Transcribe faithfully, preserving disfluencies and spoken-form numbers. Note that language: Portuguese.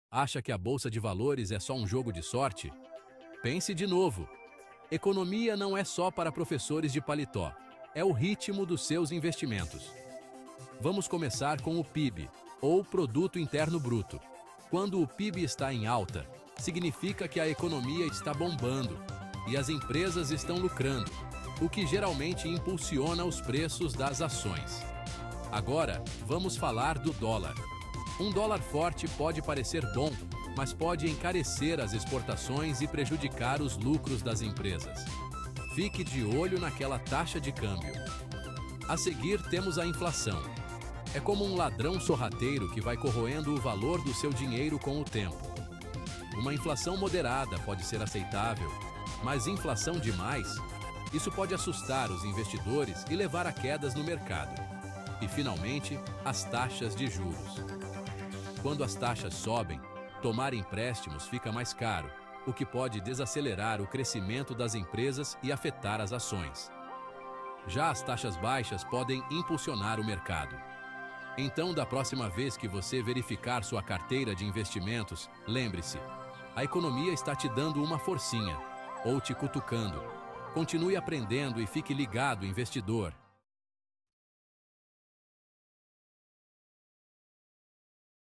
Acha que a bolsa de valores é só um jogo de sorte? Pense de novo. Economia não é só para professores de paletó, é o ritmo dos seus investimentos. Vamos começar com o P I B, ou Produto Interno Bruto. Quando o P I B está em alta, significa que a economia está bombando e as empresas estão lucrando, o que geralmente impulsiona os preços das ações. Agora, vamos falar do dólar. Um dólar forte pode parecer bom, mas pode encarecer as exportações e prejudicar os lucros das empresas. Fique de olho naquela taxa de câmbio. A seguir temos a inflação. É como um ladrão sorrateiro que vai corroendo o valor do seu dinheiro com o tempo. Uma inflação moderada pode ser aceitável, mas inflação demais, isso pode assustar os investidores e levar a quedas no mercado. E, finalmente, as taxas de juros. Quando as taxas sobem, tomar empréstimos fica mais caro, o que pode desacelerar o crescimento das empresas e afetar as ações. Já as taxas baixas podem impulsionar o mercado. Então, da próxima vez que você verificar sua carteira de investimentos, lembre-se, a economia está te dando uma forcinha, ou te cutucando. Continue aprendendo e fique ligado, investidor.